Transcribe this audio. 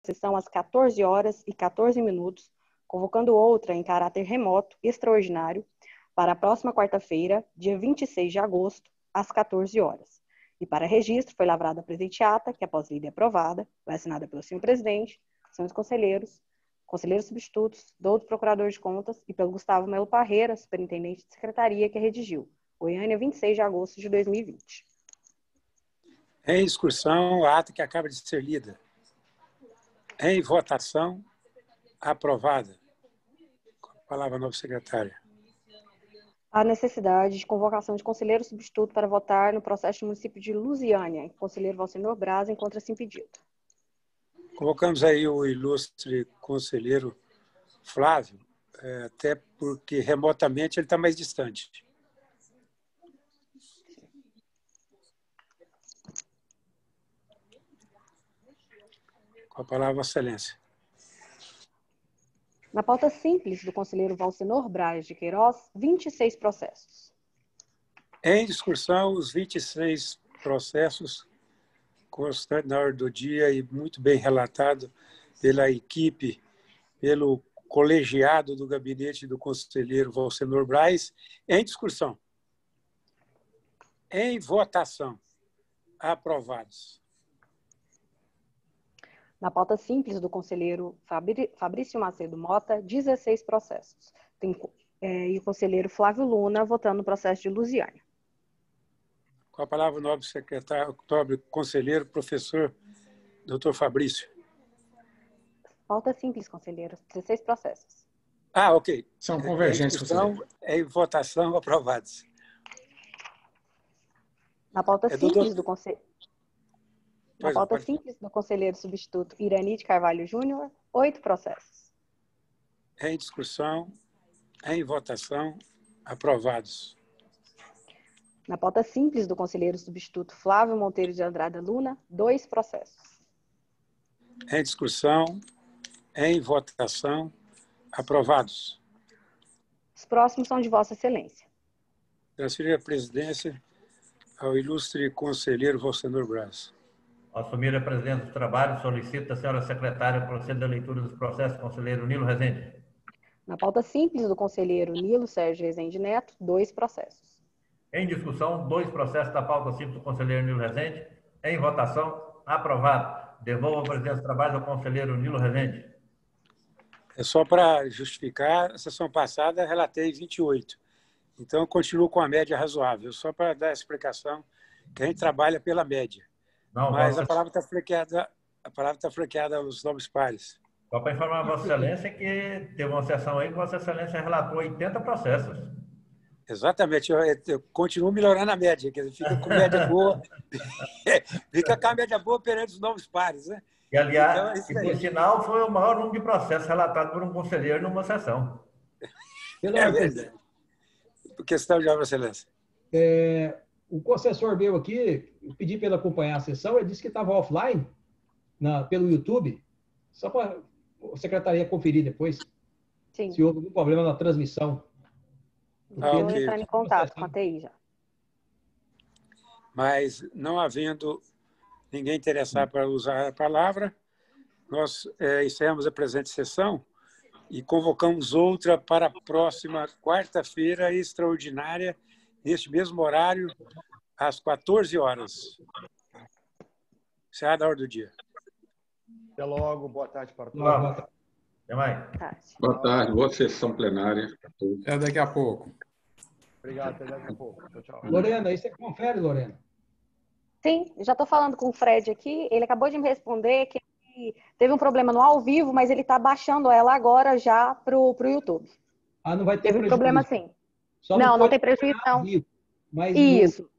sessão às 14 horas e 14 minutos, convocando outra em caráter remoto, extraordinário, para a próxima quarta-feira, dia 26 de agosto, às 14 horas. E para registro foi lavrada a presente ata, que após lida aprovada, vai assinada pelo senhor presidente, senhores conselheiros substitutos, doutor procurador de contas e pelo Gustavo Melo Parreira, superintendente de secretaria, que redigiu. Goiânia, 26 de agosto de 2020. Em discussão, a ata que acaba de ser lida. Em votação, aprovada. Com a palavra, novo secretário. A necessidade de convocação de conselheiro substituto para votar no processo do município de Lusiânia. Conselheiro Valsenor Braz encontra-se impedido. Convocamos aí o ilustre conselheiro Flávio, até porque remotamente ele está mais distante. Com a palavra, Vossa Excelência. Na pauta simples do conselheiro Valsenor Braz de Queiroz, 26 processos. Em discussão, os 26 processos constantes na ordem do dia e muito bem relatado pela equipe, pelo colegiado do gabinete do conselheiro Valsenor Braz. Em discussão. Em votação. Aprovados. Na pauta simples do conselheiro Fabrício Macedo Mota, 16 processos. E o conselheiro Flávio Luna votando no processo de Lusiânia. Com a palavra o nobre secretário, nobre conselheiro, professor Dr. Fabrício. Pauta simples, conselheiro. 16 processos. Ok. São convergentes, conselheiro. Em votação, aprovados. Na pauta simples do conselheiro... Na pauta simples do conselheiro substituto Irani de Carvalho Júnior, 8 processos. Em discussão, em votação, aprovados. Na pauta simples do conselheiro substituto Flávio Monteiro de Andrada Luna, 2 processos. Em discussão, em votação, aprovados. Os próximos são de Vossa Excelência. Transferir a presidência ao ilustre conselheiro Valsenor Braz. Ao assumir a presidência do trabalho, solicito a senhora secretária proceder à leitura dos processos, conselheiro Nilo Rezende. Na pauta simples do conselheiro Nilo Sérgio Rezende Neto, 2 processos. Em discussão, 2 processos da pauta simples do conselheiro Nilo Rezende. Em votação, aprovado. Devolvo a presidência do trabalho ao conselheiro Nilo Rezende. É só para justificar, a sessão passada relatei 28. Então, eu continuo com a média razoável, só para dar a explicação que a gente trabalha pela média. Não, mas a palavra está franqueada aos nobres pares. Só para informar a Vossa Excelência que teve uma sessão aí que Vossa Excelência relatou 80 processos. Exatamente, eu continuo melhorando a média, quer dizer, fica com média boa, fica com a média boa perante os novos pares, né? E, aliás, então, por sinal, foi o maior número de processos relatados por um conselheiro numa sessão. É verdade. Questão de Vossa Excelência. O assessor meu aqui, eu pedi para ele acompanhar a sessão, ele disse que estava offline pelo YouTube, só para a secretaria conferir depois. Sim. Se houve algum problema na transmissão. Estou entrando em contato com a TI já. Mas, não havendo ninguém interessado para usar a palavra, nós encerramos a presente sessão e convocamos outra para a próxima quarta-feira extraordinária, neste mesmo horário, às 14 horas. Encerrada a ordem do dia. Até logo, boa tarde para todos. Até mais. Boa tarde, boa sessão plenária. Até daqui a pouco. Obrigado, até daqui a pouco. Tchau, tchau. Lorena, aí você confere, Lorena? Sim, já estou falando com o Fred aqui, ele acabou de me responder que teve um problema no ao vivo, mas ele está baixando ela agora já para o YouTube. Não vai ter Teve prejuízo. problema sim. Só não tem prejuízo, não. Mas isso.